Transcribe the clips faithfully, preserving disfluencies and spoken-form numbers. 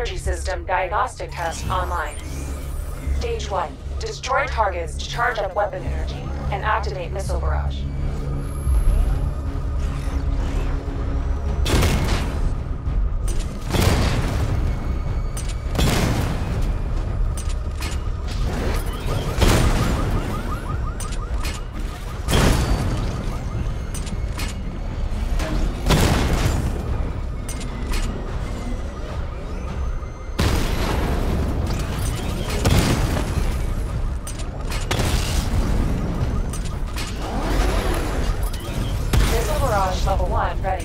energy system diagnostic test online. Stage one. Destroy targets to charge up weapon energy and activate missile barrage. Level one ready.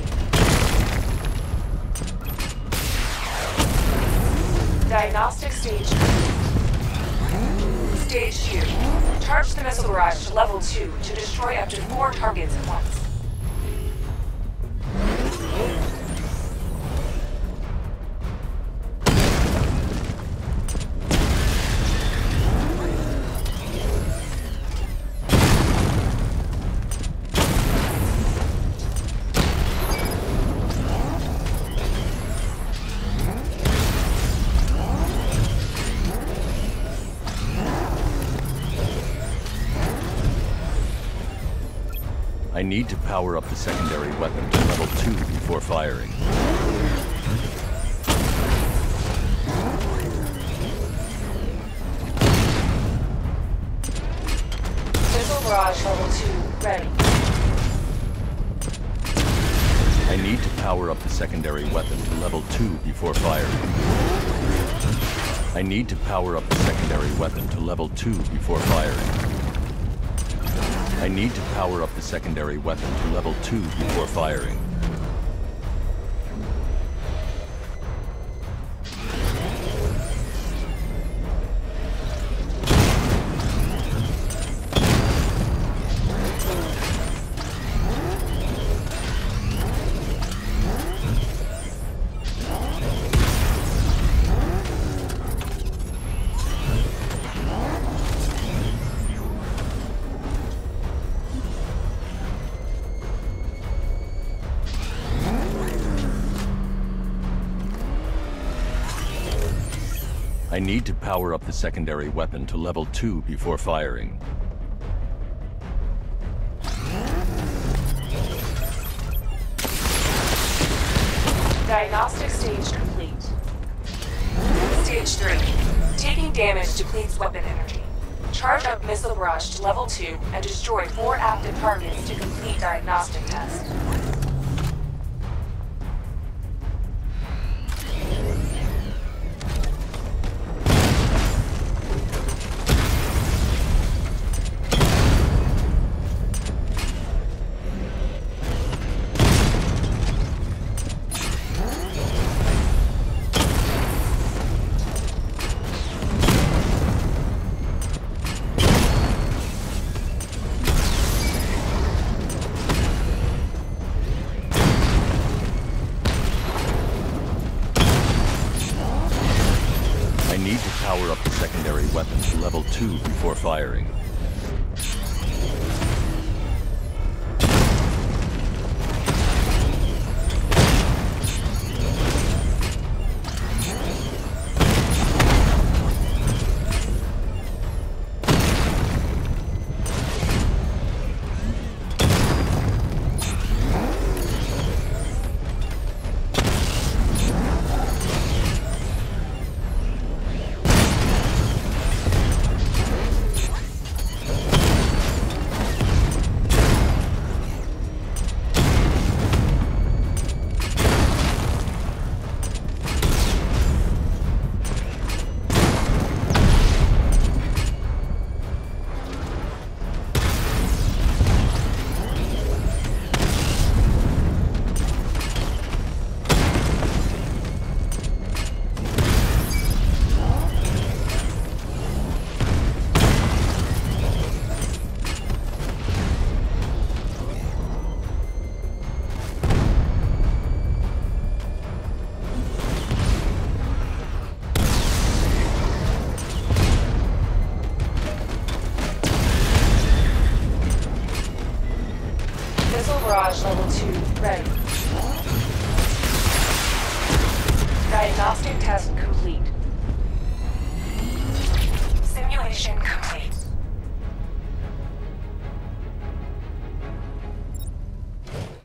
Diagnostic stage two. Stage two. Charge the missile barrage to level two to destroy up to four targets at once. I need to power up the secondary weapon to level two before firing. Missile barrage level two ready. I need to power up the secondary weapon to level two before firing. I need to power up the secondary weapon to level two before firing. I need to power up the secondary weapon to level two before firing. I need to power up the secondary weapon to level two before firing. Diagnostic stage complete. Stage three. Taking damage depletes weapon energy. Charge up missile barrage to level two and destroy four active targets to complete diagnostic test. Power up the secondary weapon to level two before firing. Barrage level two ready. Diagnostic test complete.